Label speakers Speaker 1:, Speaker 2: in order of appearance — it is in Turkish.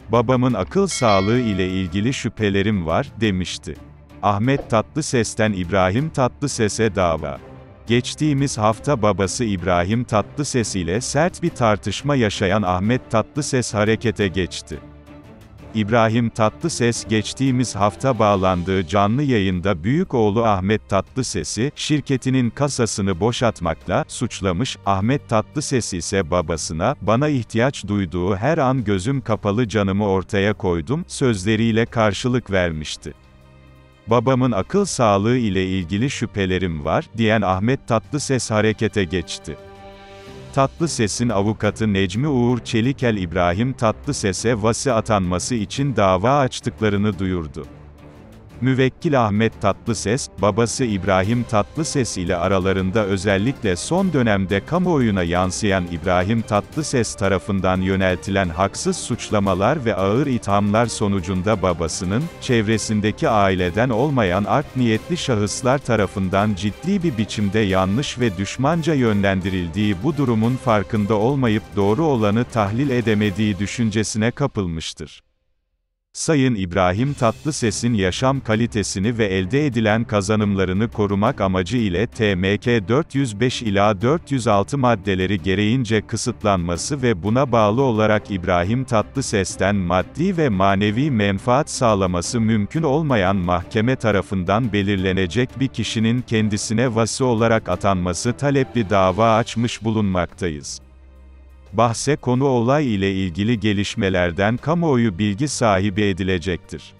Speaker 1: Babamın akıl sağlığı ile ilgili şüphelerim var, demişti. Ahmet Tatlıses'ten İbrahim Tatlıses'e dava. Geçtiğimiz hafta babası İbrahim Tatlıses ile sert bir tartışma yaşayan Ahmet Tatlıses harekete geçti. İbrahim Tatlıses geçtiğimiz hafta bağlandığı canlı yayında büyük oğlu Ahmet Tatlıses'i, şirketinin kasasını boşaltmakla suçlamış. Ahmet Tatlıses ise babasına, "Bana ihtiyaç duyduğu her an gözüm kapalı canımı ortaya koydum" sözleriyle karşılık vermişti. "Babamın akıl sağlığı ile ilgili şüphelerim var" diyen Ahmet Tatlıses harekete geçti. Tatlıses'in avukatı Necmi Uğur Çelikel İbrahim Tatlıses'e vasi atanması için dava açtıklarını duyurdu. Müvekkil Ahmet Tatlıses, babası İbrahim Tatlıses ile aralarında özellikle son dönemde kamuoyuna yansıyan İbrahim Tatlıses tarafından yöneltilen haksız suçlamalar ve ağır ithamlar sonucunda babasının, çevresindeki aileden olmayan art niyetli şahıslar tarafından ciddi bir biçimde yanlış ve düşmanca yönlendirildiği bu durumun farkında olmayıp doğru olanı tahlil edemediği düşüncesine kapılmıştır. Sayın İbrahim Tatlıses'in yaşam kalitesini ve elde edilen kazanımlarını korumak amacı ile TMK 405 ila 406 maddeleri gereğince kısıtlanması ve buna bağlı olarak İbrahim Tatlıses'ten maddi ve manevi menfaat sağlaması mümkün olmayan mahkeme tarafından belirlenecek bir kişinin kendisine vasi olarak atanması talepli dava açmış bulunmaktayız. Bahse konu olay ile ilgili gelişmelerden kamuoyu bilgi sahibi edilecektir.